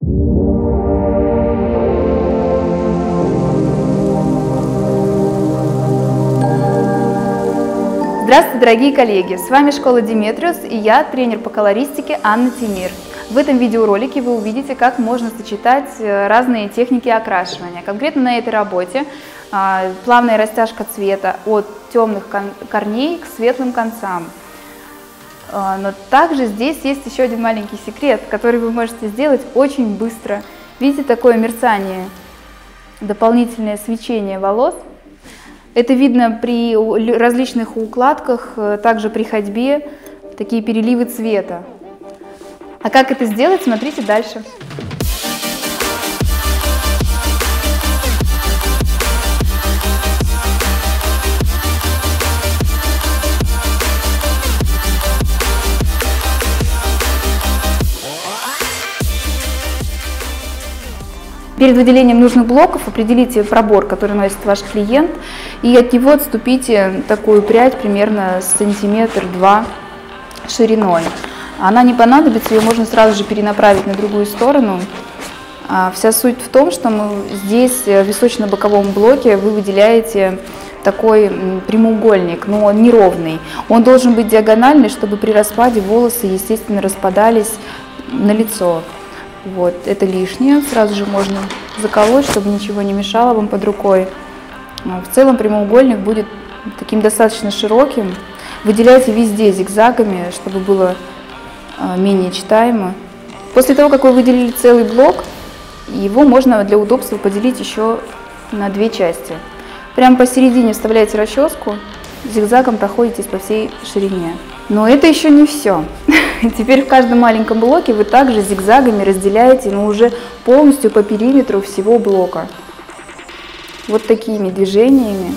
Здравствуйте, дорогие коллеги! С вами школа Диметриус и я, тренер по колористике Анна Тимир. В этом видеоролике вы увидите, как можно сочетать разные техники окрашивания. Конкретно на этой работе плавная растяжка цвета от темных корней к светлым концам. Но также здесь есть еще один маленький секрет, который вы можете сделать очень быстро. Видите такое мерцание, дополнительное свечение волос? Это видно при различных укладках, также при ходьбе, такие переливы цвета. А как это сделать, смотрите дальше. Перед выделением нужных блоков определите пробор, который носит ваш клиент, и от него отступите такую прядь примерно сантиметр-два шириной. Она не понадобится, ее можно сразу же перенаправить на другую сторону. Вся суть в том, что здесь в височно-боковом блоке вы выделяете такой прямоугольник, но он неровный. Он должен быть диагональный, чтобы при распаде волосы, естественно, распадались на лицо. Вот, это лишнее, сразу же можно заколоть, чтобы ничего не мешало вам под рукой. В целом прямоугольник будет таким достаточно широким. Выделяйте везде зигзагами, чтобы было менее читаемо. После того, как вы выделили целый блок, его можно для удобства поделить еще на две части. Прямо посередине вставляете расческу, зигзагом проходитесь по всей ширине. Но это еще не все. Теперь в каждом маленьком блоке вы также зигзагами разделяете, но уже полностью по периметру всего блока. Вот такими движениями.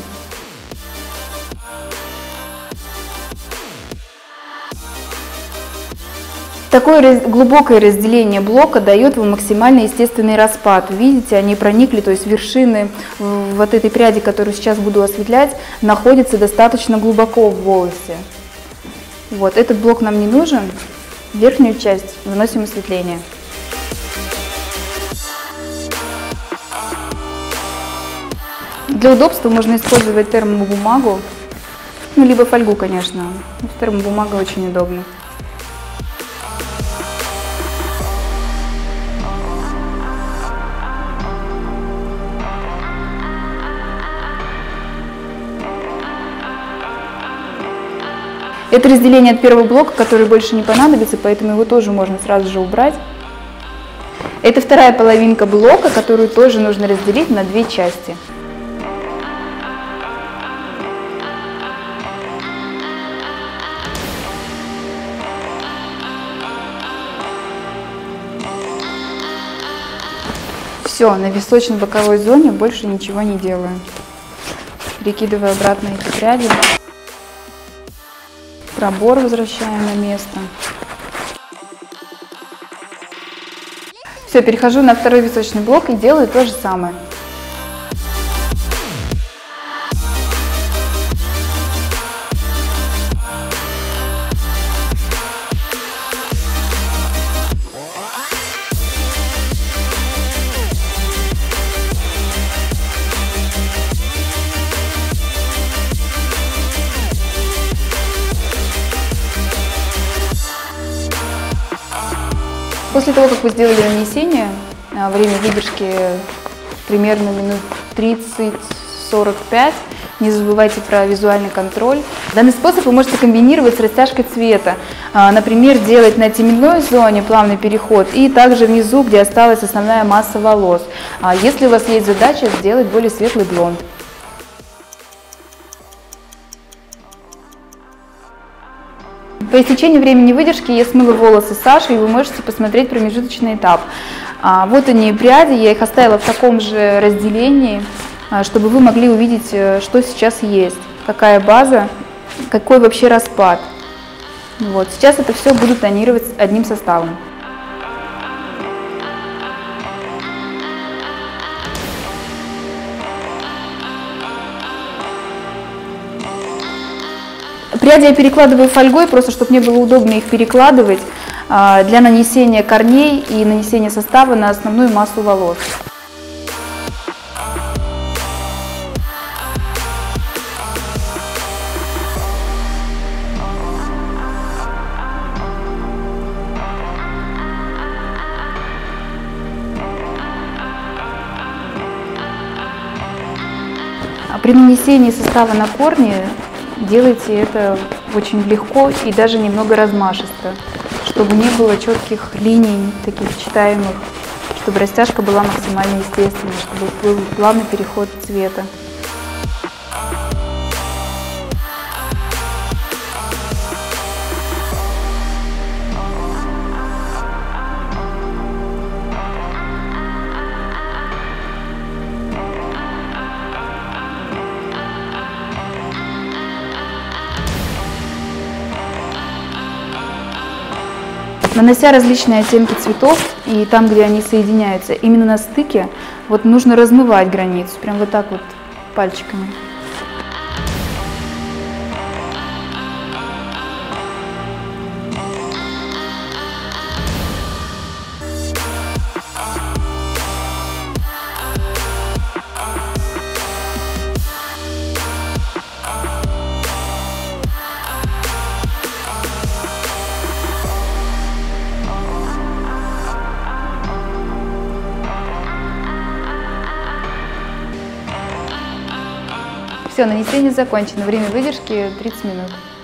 Такое глубокое разделение блока дает вам максимально естественный распад. Видите, они проникли, то есть вершины вот этой пряди, которую сейчас буду осветлять, находятся достаточно глубоко в волосе. Вот, этот блок нам не нужен. Верхнюю часть выносим осветление. Для удобства можно использовать термобумагу, либо фольгу, конечно. Термобумага очень удобна. Это разделение от первого блока, который больше не понадобится, поэтому его тоже можно сразу же убрать. Это вторая половинка блока, которую тоже нужно разделить на две части. Все, на височно-боковой зоне больше ничего не делаю. Перекидываю обратно эти пряди. Пробор возвращаем на место. Все, перехожу на второй височный блок и делаю то же самое. После того, как вы сделали нанесение, время выдержки примерно минут 30-45. Не забывайте про визуальный контроль. Данный способ вы можете комбинировать с растяжкой цвета. Например, делать на теменной зоне плавный переход и также внизу, где осталась основная масса волос. Если у вас есть задача сделать более светлый блонд. По истечении времени выдержки я смыла волосы Саши, и вы можете посмотреть промежуточный этап. Вот они пряди, я их оставила в таком же разделении, чтобы вы могли увидеть, что сейчас есть, какая база, какой вообще распад. Вот. Сейчас это все буду тонировать одним составом. Пряди я перекладываю фольгой, просто чтобы мне было удобно их перекладывать. для нанесения корней и нанесения состава на основную массу волос. При нанесении состава на корни делайте это очень легко и даже немного размашисто, чтобы не было четких линий, таких читаемых, чтобы растяжка была максимально естественной, чтобы был плавный переход цвета. Нанося различные оттенки цветов, и там, где они соединяются, именно на стыке, вот нужно размывать границу, прям вот так вот пальчиками. Все, нанесение закончено. Время выдержки 30 минут.